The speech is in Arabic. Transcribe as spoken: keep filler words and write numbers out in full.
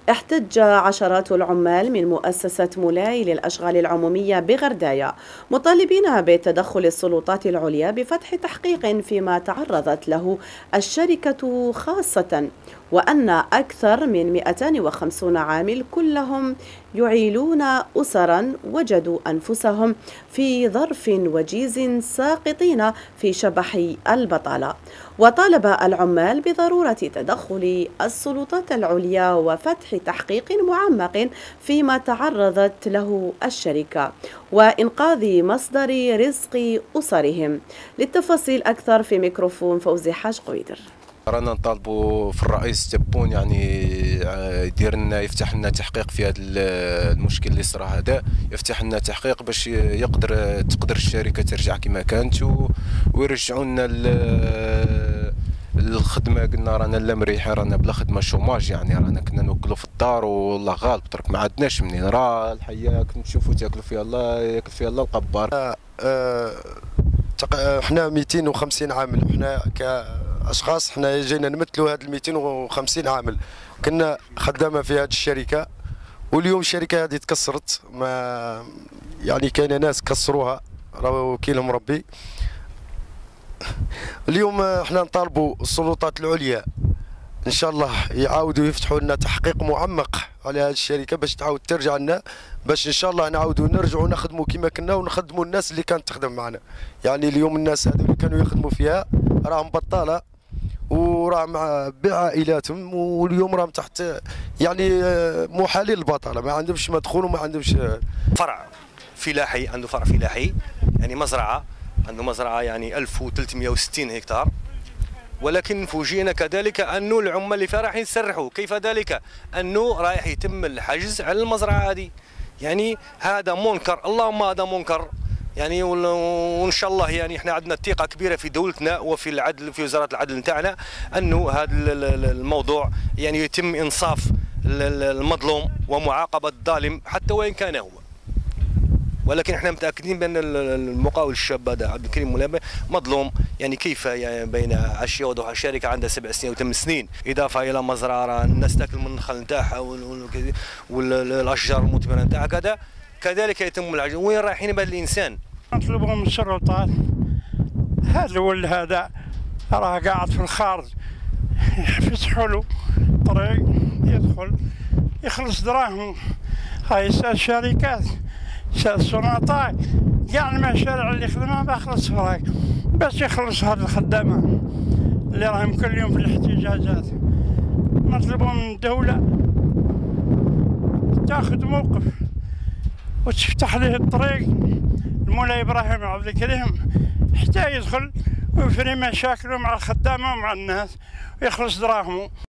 احتج عشرات العمال من مؤسسة مولاي للأشغال العمومية بغرداية مطالبين بتدخل السلطات العليا بفتح تحقيق فيما تعرضت له الشركة خاصة، وأن أكثر من مئتين وخمسين عامل كلهم يعيلون أسرا وجدوا أنفسهم في ظرف وجيز ساقطين في شبح البطالة. وطالب العمال بضرورة تدخل السلطات العليا وفتح تحقيق معمق فيما تعرضت له الشركة وإنقاذ مصدر رزق أسرهم. للتفاصيل أكثر في ميكروفون فوزي حاج قويدر. رانا نطالبوا في الرئيس تبون يعني يدير لنا يفتح لنا تحقيق في هذا المشكل اللي صرا هذا، يفتح لنا تحقيق باش يقدر تقدر الشركه ترجع كما كانت ويرجعوا لنا الخدمه. قلنا رانا لا مريحين، رانا بلا خدمه شوماج، يعني رانا كنا نوكلوا في الدار والله غالب ترك ما عندناش منين، راه الحياه كنت تشوفوا تاكلوا فيها الله ياكل فيها الله القبار. أه أه احنا مئتين وخمسين عامل، احنا كاشخاص احنا جينا نمثلوا هاد مئتين وخمسين عامل كنا خدامه في هذه الشركه، واليوم الشركه هذه تكسرت، ما يعني كاين ناس كسروها راه وكيلهم ربي. اليوم احنا نطالبوا السلطات العليا ان شاء الله يعاودوا يفتحوا لنا تحقيق معمق على هذه الشركه باش تعاود ترجع لنا، باش ان شاء الله نعاودوا نرجعوا نخدموا كما كنا ونخدموا الناس اللي كانت تخدم معنا. يعني اليوم الناس هذو اللي كانوا يخدموا فيها راهم بطاله وراه مع بعائلاتهم، واليوم راهم تحت يعني محالين البطاله، ما عندهمش مدخول وما عندهمش فرع فلاحي. عنده فرع فلاحي يعني مزرعه، عنده مزرعه يعني ألف وثلاثمئة وستين هكتار، ولكن فوجئنا كذلك انه العمال اللي فيها راح يسرحوا. كيف ذلك؟ انه رايح يتم الحجز على المزرعه هذه. يعني هذا منكر، اللهم هذا منكر يعني. وان شاء الله يعني احنا عندنا ثقه كبيره في دولتنا وفي العدل، في وزاره العدل نتاعنا، انه هذا الموضوع يعني يتم انصاف المظلوم ومعاقبه الظالم حتى وان كان هو. ولكن احنا متاكدين بان المقاول الشاب هذا عبد الكريم مولابي مظلوم. يعني كيف يعني بين عشيه وضحى شركه عندها سبع سنين وثمان سنين، اضافه الى مزرعه الناس تاكل من النخل نتاعها والاشجار المثمره نتاعها كذا، كذلك يتم العجز. وين رايحين بهذا الانسان؟ نطلبوا من السلطات، هذا الولد هذا راه قاعد في الخارج، يفتحوا له طريق يدخل يخلص دراهم. هاي الشركات الصناطاي كاع المشاريع اللي يخدمها بيخلص فراق باش يخلص هاد الخدامه اللي راهم كل يوم في الاحتجاجات. نطلبوا من الدوله تاخذ موقف وتفتح له الطريق المولاي ابراهيم عبد الكريم حتى يدخل ويفري مشاكله مع الخدامه ومع الناس ويخلص دراهمه.